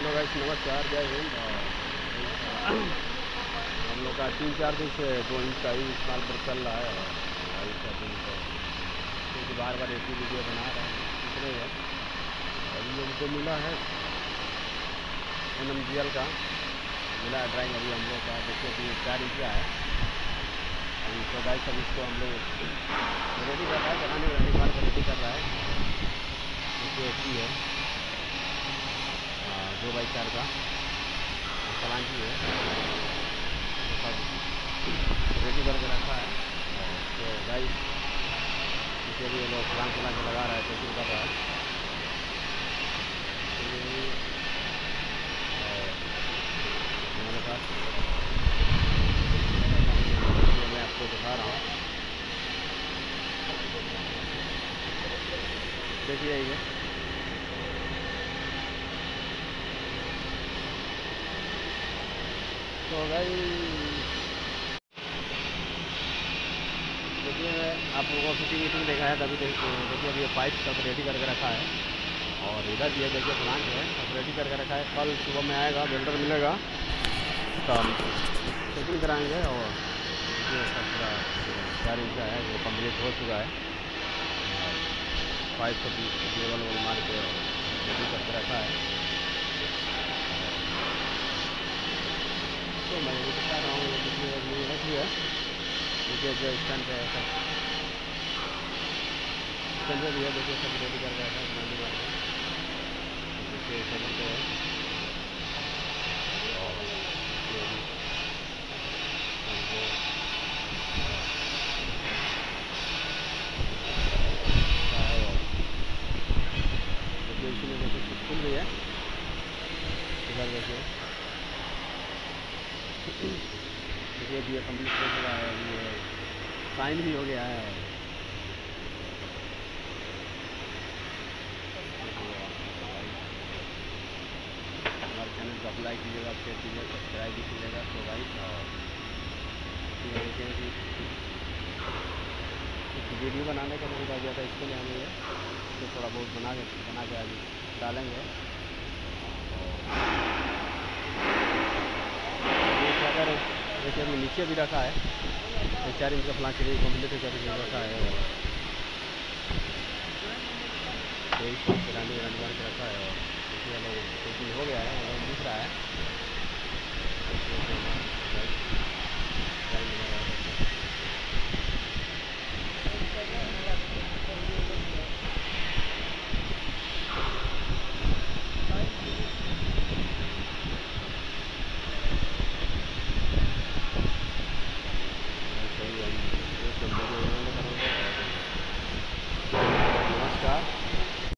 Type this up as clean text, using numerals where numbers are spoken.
Hello guys, नमस्कार, जय हिंद। हम लोग का 3-4 दिन से 2 इंच का ही इस्तेमाल पर चल रहा है और लाइव सेटिंग तो क्योंकि बार बार एक ही वीडियो बना रहे हैं इसलिए है। अभी हमको मिला है NMGL का मिला है ड्राइंग। अभी हम लोग का देखिए कि 4 इंच का है अभी। तो गाइस अब इसको हम लोग रेडी कर रहा है, बनाने का निर्माण को रेडी कर रहा है। देखिए ऐसी है 2x4 का पलांटी है, तो सब रेडी करके रखा है। तो गाइस इसे भी लोग प्लान के लगा रहा है, कोशिश कर रहा है। हमारे पास मैं आपको दिखा रहा हूँ, देखिए ये तो गाइस देखिए आप लोगों को फिटिंग देखा है तभी देखिए अभी पाइप सब रेडी करके रखा है और इधर भी है देखिए प्लांट है सब रेडी करके रखा है। कल सुबह में आएगा, बिल्डर मिलेगा तो हम सेटिंग कराएंगे। और देखिए सब पूरा 4 इंच का है, वो कम्प्लीट हो चुका है। पाइप सब लेवल मार के रेडी करके रखा है। तो मैं ये बता रहा हूँ, देखिए रख लिया देखिए जो स्टैंड है सब स्टैंड भी है, देखिए सब रेडी कर रखा है बनाने वाले हैं। देखिए सेवन पे है और देखिए इसलिए देखिए कुछ खुल रही है इधर देखिए देखिए अभी ये कम्प्लीट हो चुका है, अभी ये साइन भी हो गया है। हमारे चैनल को लाइक कीजिएगा, शेयर कीजिएगा, सब्सक्राइब भी कीजिएगा। तो गाइस देखिए कि वीडियो बनाने का मौका दिया था, इसके लिए हमें तो थोड़ा बहुत बना के आगे डालेंगे। अगर जैसे अभी नीचे भी रखा है 4 इंच का प्लांट के लिए कम्प्लीट करके रखा है और यही सब गिराने के रखा है और इसमें लोग हो गया है, दिख रहा है।